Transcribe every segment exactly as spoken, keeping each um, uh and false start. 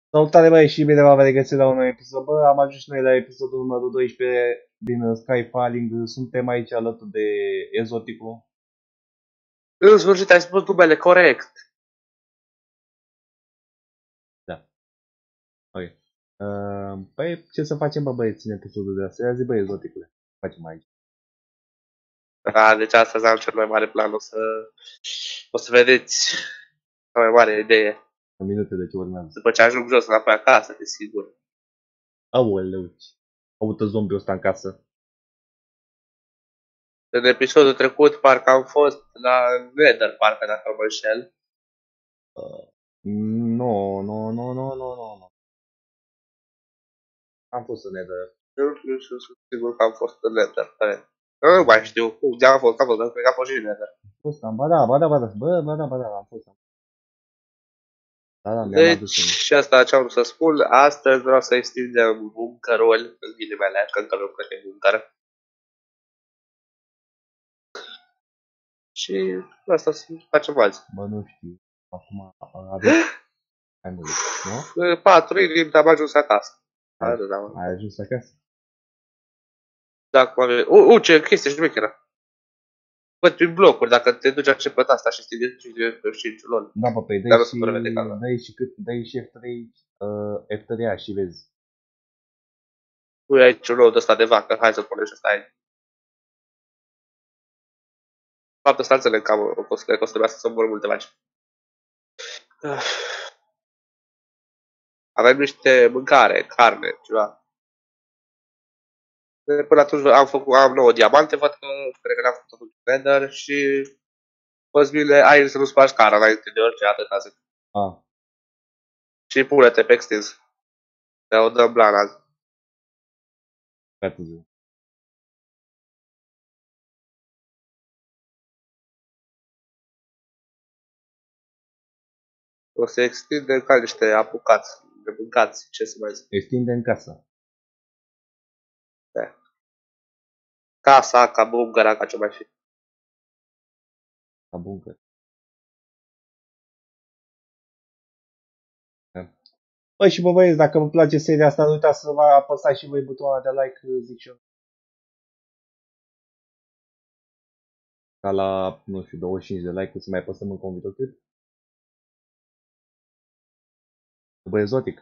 Salutare băi și bine v-am regăsit la un nou episod. Bă, am ajuns și noi la episodul numărul doisprezece din Skyfalling. Suntem aici alături de Ezoticul. În sfârșit ai spus numele corect. Da. Ok. Uh, păi ce să facem bă băieți în episodul de astăzi? Zi băi Ezoticule. Ce facem aici? Da, deci astăzi am cel mai mare plan. O să, o să vedeți cea mai mare idee. În minute de ce urmează. După ce ajung jos înapoi acasă, desigur. Aoleu. Aută zombiul ăsta în casă. În episodul trecut, parcă am fost la Nether, parcă dacă mă înșel. Uh, Nu, nu, nu, nu, nu, nu, nu. Am fost în Nether. Eu nu știu, sunt sigur că am fost în Nether. Eu nu mai știu. Unde am fost? Am fost, cred că am fost și în Nether. Am fost, am, ba da, ba da, ba da, bă, ba da, ba da, am fost. Am. Da, da, mi-am adus Deci, un... și asta ce am vrut să spun, astăzi vreau să extindem buncărul, în ghilimele, că încă nu cred că e buncăr. Și asta să facem azi. Bă, nu știu. Acum avem mai mult, nu? Patru inimi, am ajuns acasă. Ai, Hai, da, ai ajuns acasă? dacă avem... U, u, ce chestie șmecheră. Văd prin blocuri, dacă te duci așa pe asta și te duci pe cinci lol. Da, bă, păi Dar dai nu și, se prevede ca da. dai și cât, dai și F trei, uh, F trei A și vezi. Nu e aici un nou de ăsta de vacă, hai să punem și ăsta aici. De fapt, ăsta înțeleg că am o costă, că trebuia să mor multe vaci. Avem niște mâncare, carne, ceva. Până atunci am făcut, am nouă diamante, văd că cred că le-am făcut în Nether și vă bine, ai să nu spargi cara înainte de orice atâta zic. Ah, Și pune-te pe extins. Te o dăm blan azi. pe târziu. O să extindem ca niște apucați, de mâncați, ce să mai zic. Extinde în casă. Da. Casa, ca bungăra, ca ce mai fi. La buncă. Da. Băi, și bă, băieți, dacă vă place seria asta, nu uitați să vă apăsați și voi butonul de like, zic și eu. Ca la, nu știu, douăzeci și cinci de like-uri să mai apăsăm încă un videoclip. Bă, Exotic.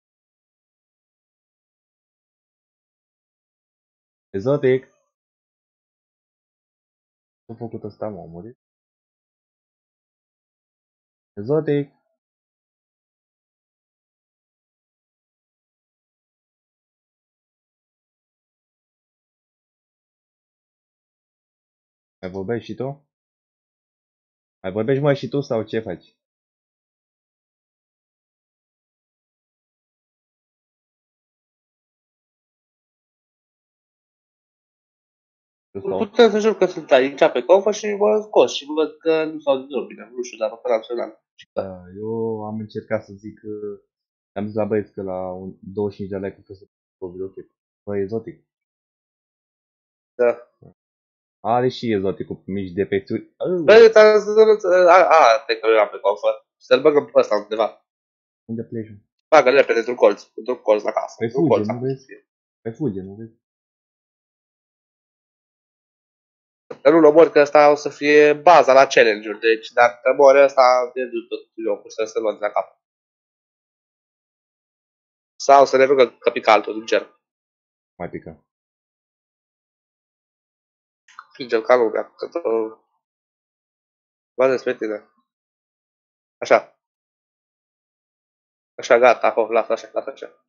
Exotic. Ce-a făcut ăsta, mă, a murit? Exotic. Mai vorbești și tu? Mai vorbești mai și tu sau ce faci? Putem să jur că sunt aici pe confă și mă scos și văd că nu s-au zis bine. Nu știu, dar măcar am sunat. Da, eu am încercat să zic că am zis la băieți că la un douăzeci și cinci de like trebuie să fac un videoclip. Bă, Exotic. Da. Are și Exoticul mici defecturi. Băi, ți-am zis, a, a, te că eu am pe confă. Să-l băgăm pe ăsta undeva. Unde pleci? Bagă repede într-un colț, într-un colț la casă. Păi Într-un fuge, colț nu acolo să vezi? fie. Păi fuge, nu vezi? Că nu-l omori, că ăsta o să fie baza la challenge-uri. Deci dacă mori ăsta, am pierdut tot jocul, să se luăm de la cap. Sau să ne rugă că pică altul din cer. Mai pică. Frigel ca lumea, că tot... Vă despre tine. Așa. Așa, gata, acolo, lasă așa, lasă așa.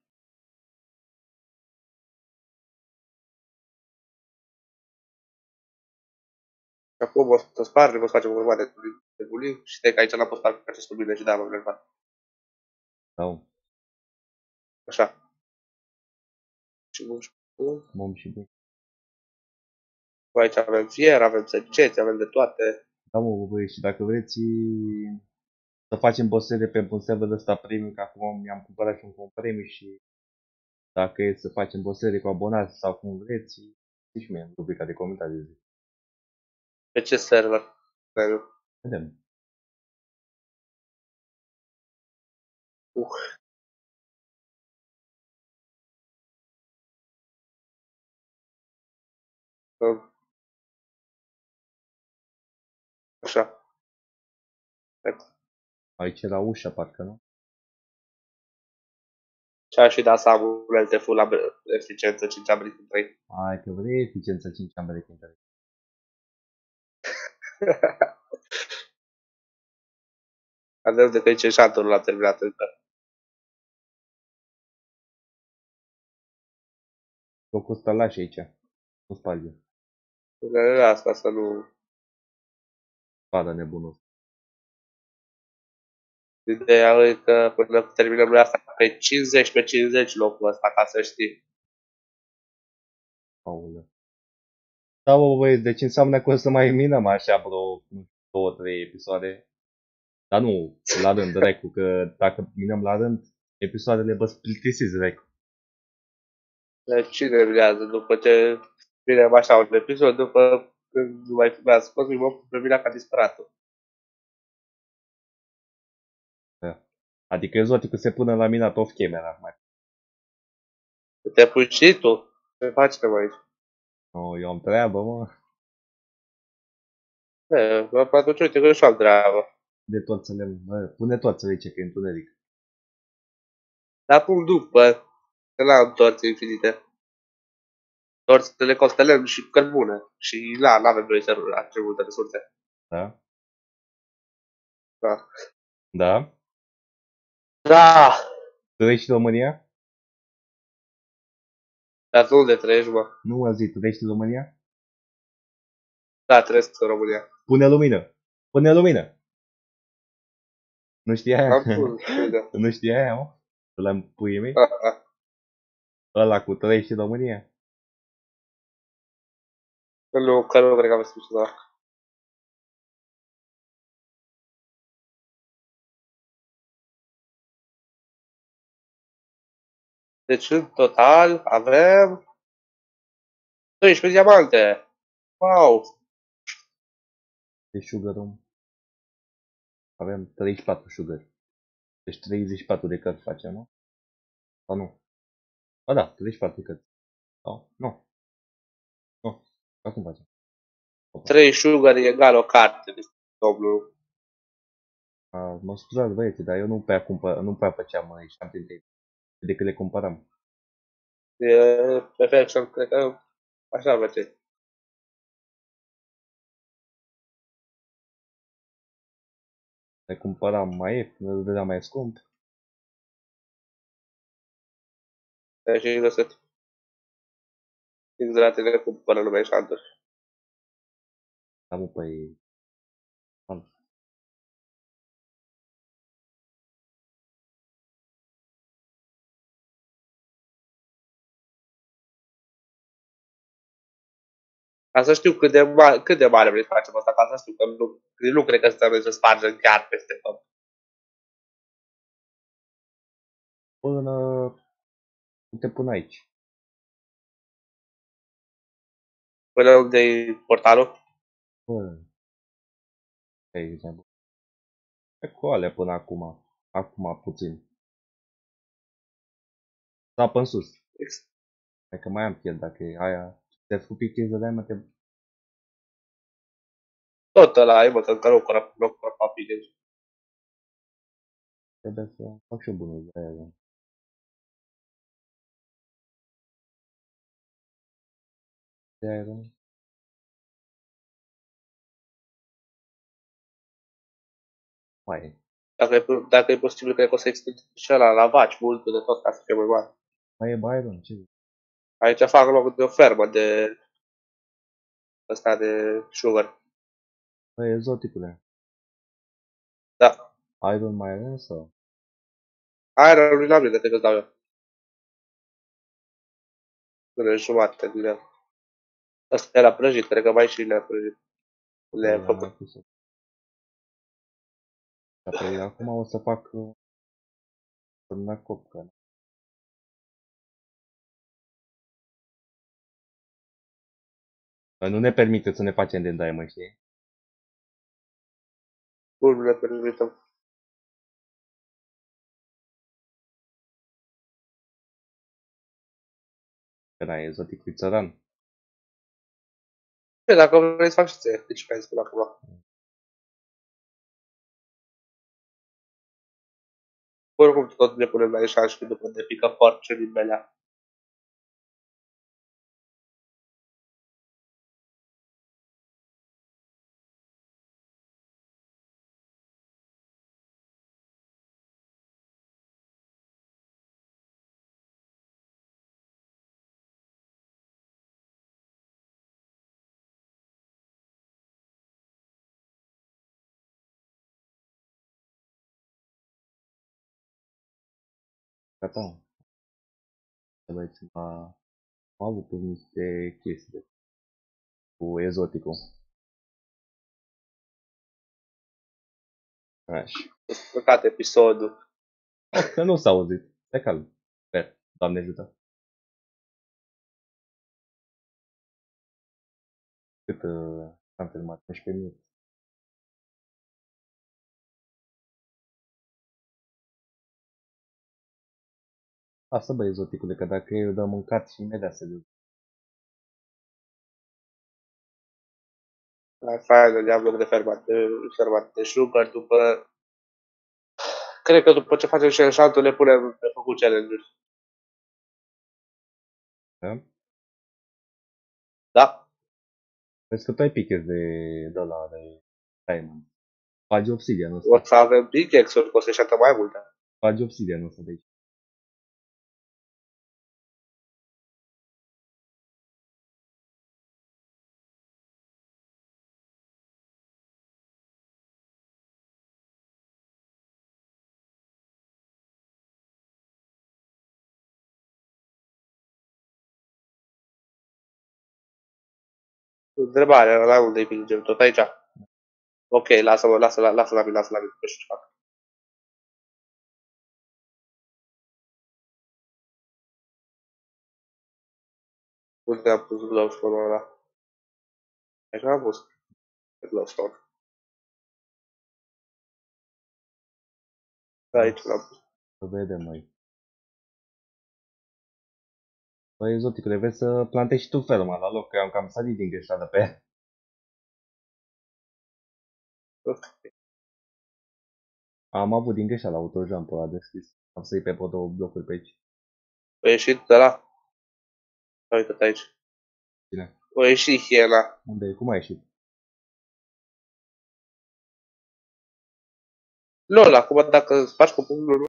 Acum o să spargem, o să facem urma de, de bulii și te că aici n-am pus parcă pe acest bine și da, m-am nervat. Sau Așa. Și nu știu. mom și bun. Aici avem fier, avem săgeți, avem de toate. Da, mă, băi, și dacă vreți să facem bosere pe un server ăsta premium, că acum mi-am cumpărat și un cont premium și dacă e să facem bosere cu abonați sau cum vreți, zici mie în rubrica de comentarii. Zic. Pe ce server? Vedem. Uh. Uh, Așa. Aici era ușa, parcă, nu? Și aș fi dat să am unelte full ab- eficiență cinci American trei. Ai, că vrei eficiență cinci American trei. Adevăr de că nici eșantul nu l-am terminat încă. Locul ăsta lași aici. Nu sparge. De asta să nu... Spada nebunul. Ideea e că până terminăm noi asta pe cincizeci pe cincizeci locul ăsta, ca să știi. Aoleu. Da, bă, băieți, deci înseamnă că o să mai minăm așa vreo nu știu, două, trei episoade. Dar nu la rând, recu, că dacă minăm la rând, episoadele vă plictisiți, recu. Deci cine minează după ce vinem așa un episod, după când nu mai filmează Cosmin, mă pe mine ca disperatul. Da. Adică exoticul se pune la minat off camera. Mai. Te pui și tu? Ce facem aici? No, eu am treabă, mă. E, mă, atunci uite că și am treabă. De toțele, mă, pune toțele aici, că e întuneric. Dar pun după, că n-am torți infinite. Torțele costă lemn și cărbune. Și la, n-avem noi să așa multe resurse. Da? Da. Da? Da! Tu trăiești în România? Dar tu unde trăiești, mă? Nu mă zi, tu trăiești în România? Da, trăiesc în România. Pune lumină! Pune lumină! Nu știi aia? Am pus, uite. Nu știi aia, mă? Ăla puii mei? Ah, ah. Ăla cu trăiești în România? Nu, că nu cred că am spus da. Deci, în total, avem doisprezece diamante. Wow! Deci sugar room. Avem treizeci și patru sugar. Deci treizeci și patru de cărți facem, nu? Sau nu? Ba da, treizeci și patru de cărți. Sau? Nu. Nu. Acum facem. trei sugar e egal o carte, domnul. A, mă scuzați, băieți, dar eu nu prea, cumpăr, nu prea făceam uh, Champion Tape. Decât le cumpăram. E perfection, cred că așa face. Le cumpăram mai ieftin, le dădeam mai scump. Deci e găsit. X-ratele cumpără lumea șanturi. Dar mă, păi... am- Ca să știu cât de, ma- cât de mare vrei să facem asta, ca să știu că nu, nu cred că trebuie să spargem chiar peste tot. Până... Uite până aici. Până unde e portalul? Până... Pe exemplu. Pe coale până acum. Acum puțin. Da, până sus. Hai că mai am pierd dacă e aia. Te-ai făcut picturi de mă, te... Tot ăla e, mă, că încă nu coră, nu coră papii. Trebuie să fac și o bună de aia. Da. De aia, da. Mai e. Dacă e, dacă e posibil, cred că o să extind și ăla la vaci, mult de tot, ca să fie mai mare. Mai e Byron, ce zici? Aici fac loc de o fermă de ăsta de sugar. Păi, exoticule. Da. Iron mai avem sau? Aia lui n-am de cât dau eu. Până jumate din el. Asta era prăjit, cred că mai și le-a prăjit. Le-a Păi, am mai făcut. pus-o. Dar păi, acum o să fac uh, până copcă. Nu ne permite să ne facem de diamond, știi? Bun, nu le permitem. Că n-ai exotic cu țăran. Păi, dacă vrei să faci și ție, deci ai spus acum. Oricum tot ne punem la eșanj și după ne pică foarte din belea. Gata. Să băieți, am avut niște chestii cu ezoticul. Așa. Scurtat episodul. Că nu s-a auzit. Stai calm. Sper. Doamne ajută. Cât uh, am filmat? unsprezece minute. Lasă bă, ezoticule, că dacă eu dă mâncat și imediat se duc. La final i-am loc de fermat de, fermat de sugar după... Cred că după ce facem și eșantul ne punem pe făcut challenge-uri. Da? Da? Vezi că tu ai pichet de, de la de Diamond. Faci obsidian O ăsta. să avem pickaxe-uri, că o să eșată mai multe. Faci obsidian ăsta de aici. Întrebare, la unde îi pingem? Tot aici? Ok, lasă-mă, lasă, lasă, lasă la mine, lasă la mine, că știu ce fac. Unde am pus glowstone-ul ăla? Aici am pus glowstone. Da, aici l-am pus. Să vedem noi. Băi, exoticule, vezi să plantezi și tu ferma la loc, că eu am cam sărit din greșeală pe ea. Am avut din greșeală autojump-ul ăla deschis. Am să-i pe pot două blocuri pe aici. O ieșit de la... Uite-te aici. Bine. O ieșit hiena. Unde e? Cum a ieșit? Lol, acum dacă faci cu punctul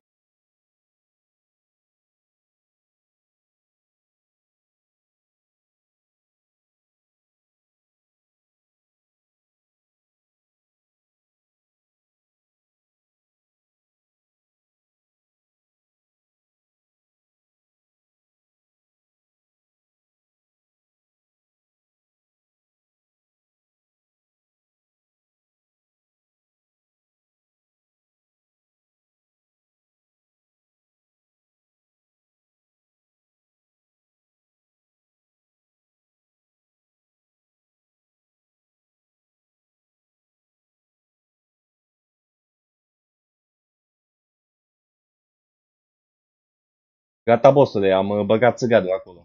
Gata, bossule, am uh, băgat țiganul acolo.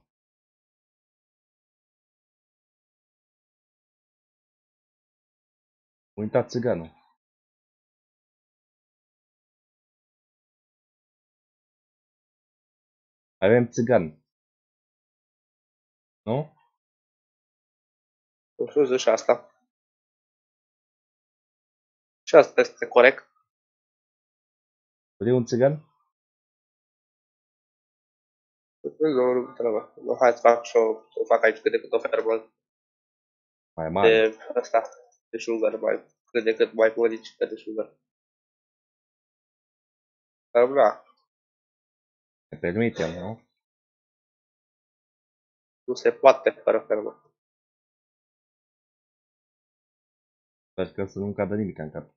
Uitați țiganul. Avem țigan. Nu? Nu știu, zic și asta. Și asta este corect. Vrei un țigan? Nu, nu trebuie. Nu, hai să fac și o, să fac aici cât de cât o fermă Mai mare. de asta, de sugar, mai, cât de cât mai măricică de sugar. Dar da, Ne permitem, nu? nu se poate fără fermă. Sper că să nu cadă nimic în cap.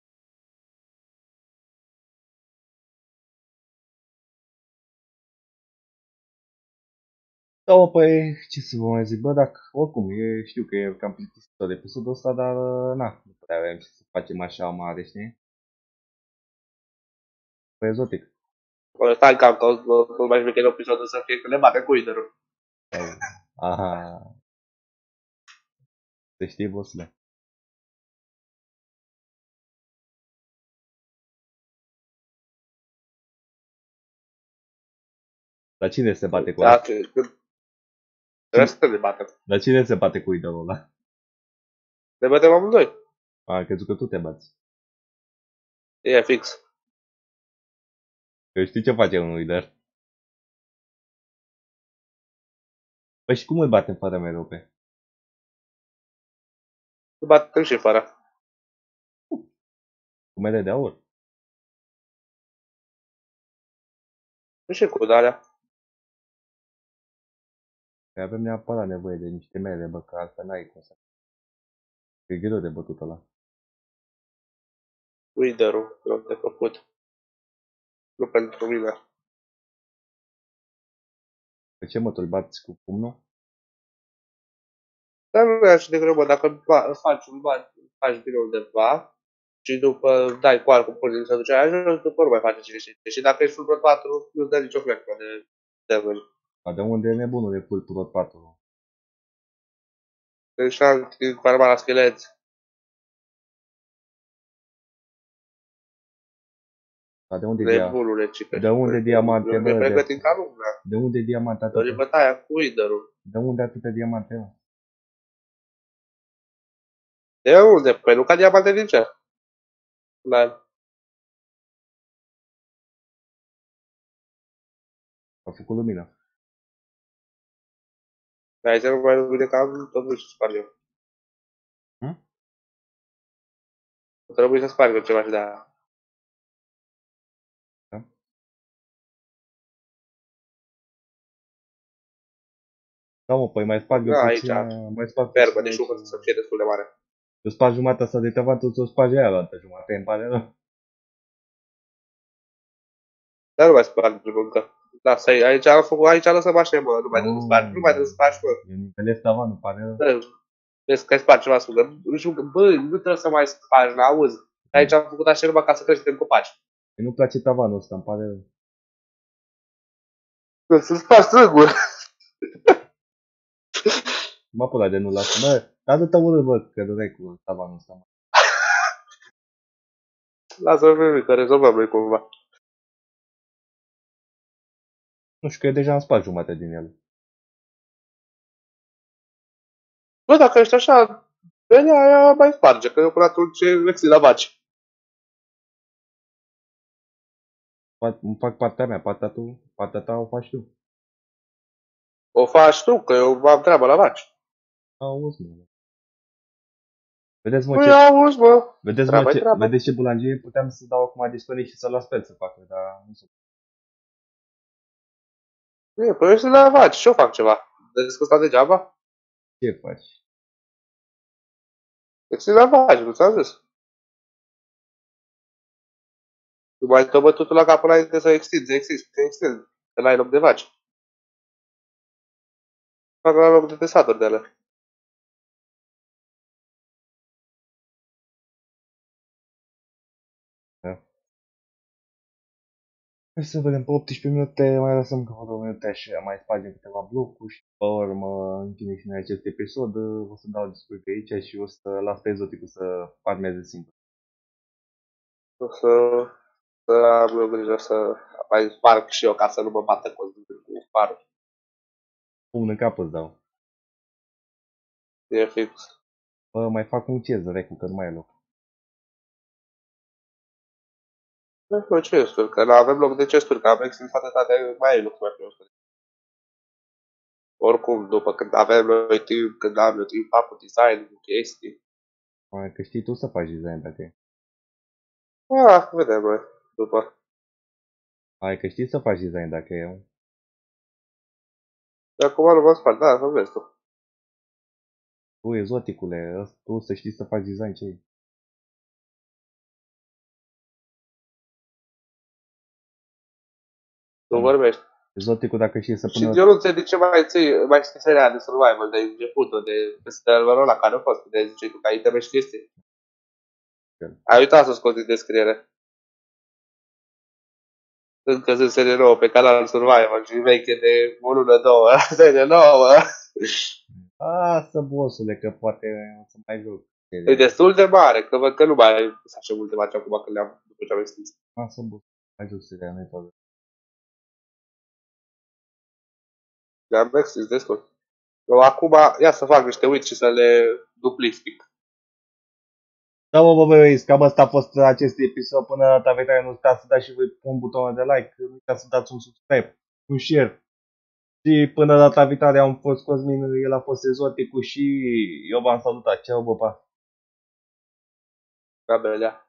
Da, păi, ce să vă mai zic, bă, dacă, oricum, e, știu că e cam plictisitor episodul ăsta, dar, uh, na, nu prea avem ce să facem așa mare, știi? Pe exotic. Bă, stai cam că nu mai șmecher episodul să fie că ne bate cu iderul. Sau, aha, Să știi, bossule. Dar cine se bate cu ăla? Da, când trebuie să ne batem. Dar cine se bate cu idolul ăla? Ne batem amândoi. A, crezut că tu te bați. E fix. Că știi ce face un idol. Păi și cum îl batem fără merope? Ne batem și fără. Cu mele de aur? Nu și cu alea. Că avem neapărat nevoie de niște mele, bă, că altfel n-ai cum să... E greu de bătut ăla. Wither-ul, greu de făcut. Nu pentru mine. Pe ce mă, tu îl bați cu pumnul? Dar nu e așa de greu, bă, dacă ba- faci un bani, faci bine undeva și după dai cu alt cu pornii să duce aia jos, după nu mai face cine știe. Și dacă ești full pro patru, nu-ți dă nicio flectă de damage. Dar de unde e nebunul de full tot patru? Deci am farma la scheleți. Dar de unde e dia... Nebunule, cică. De unde diamante, Ne bă? De, pregătim ca lumea. de unde diamante Doar e atâta? bătaia cu Wither-ul. De unde atâta diamante, mă? De unde? Păi nu ca diamante din cer. Da. A făcut lumină. Aici nu mai vine că am tot să sparg eu. Hm? Trebuie să sparg eu ceva și de aia. Da? Da, mă, păi mai sparg eu Da, aici. puțin, mai sparg Fermă, puțin deci nu aici. să fie destul de mare. Eu sparg jumătatea asta de tavan, tu ți-o spargi aia la altă jumătate, îmi pare rău. Dar nu mai sparg încă. Lasă, aici am făcut, aici lăsăm așa, mă, nu mai trebuie să spargi, nu mai trebuie să spargi, mă. Eu nivelez tavanul, îmi pare rău. Bă, vezi că ai spart ceva smugă. Nu știu, bă, nu trebuie să mai spargi, n-auzi. Aici am făcut așa numai ca să creștem copaci. Mie nu-mi place tavanul ăsta, îmi pare rău. Să spargi singur. Mă pula de nu lasă. Bă, dar du-te urât, bă, că dai cu tavanul ăsta, mă. Lasă-mă, că rezolvăm noi cumva. Nu știu, că eu deja am spart jumătate din el. Bă, dacă ești așa, bine, aia mai sparge, că eu până atunci exil la vaci. Fac- Îmi fac partea mea, partea tu, partea ta o faci tu. O faci tu, că eu am treabă la vaci. Auzi, mă. Vedeți, mă, Nu ce, auzi, mă. vedeți, mă, Treaba-i ce, treaba. vedeți ce bulangie? Puteam să dau acum disponibil și să las pe el să facă, dar nu se E, păi eu sunt la vaci, și eu fac ceva. Vedeți că stau degeaba? ce faci. Exil la vaci, nu ți-am zis. Tu mai tot bătutul la cap înainte să extinzi, extinzi, extinzi. Că n-ai loc de vaci. Fac la loc de tesaturi de alea. Da. Hai să vedem, pe optsprezece minute, mai lăsăm câteva două minute și mai spargem câteva blocuri și pe urmă închide și noi acest episod. O să dau discurs pe aici și o să las pe Exoticul să farmeze singur. O să, să am eu grijă să mai sparg și eu ca să nu mă bată cu farul. Pumn în cap îți dau. E fix. Bă, mai fac un cez, recu, că nu mai e loc. Nu știu chesturi, că nu avem loc de chesturi, că am extins atâta mai e loc să mai fie chesturi. Oricum, după când avem noi timp, când am eu timp, fac cu design, cu chestii. Mai că știi tu să faci design dacă e. Ah, vedem noi, după. Hai că știi să faci design dacă e. De acum nu mă spart, da, să vezi tu. Tu, Exoticule, tu să știi să faci design ce e. Tu vorbești. Exoticul dacă știi să Și pună... eu nu înțeleg de ce mai ții, mai știi seria de survival de începutul, de serverul ăla care a fost, de ziceai tu, că ai iteme și chestii. Ai uitat să scoți din descriere. Încă sunt serie nouă pe canalul Survival și veche de o lună, două, serie nouă. Lasă, bossule, că poate o să mai joc. E destul de mare, că văd că nu mai ai pus așa multe match acum că le-am, după ce am extins. Lasă, boss, mai joc seria, nu-i problemă. Le-am extins destul. Eu acum, ia să fac niște witch și să le duplistic. Da, mă, bă, băieți, cam asta a fost acest episod. Până data viitoare, nu uitați să dați și voi un buton de like, nu uitați să dați un subscribe, un share. Și până data viitoare am fost Cosmin, el a fost Exoticul și eu v-am salutat. Ceau, bă, pa! Ca belea.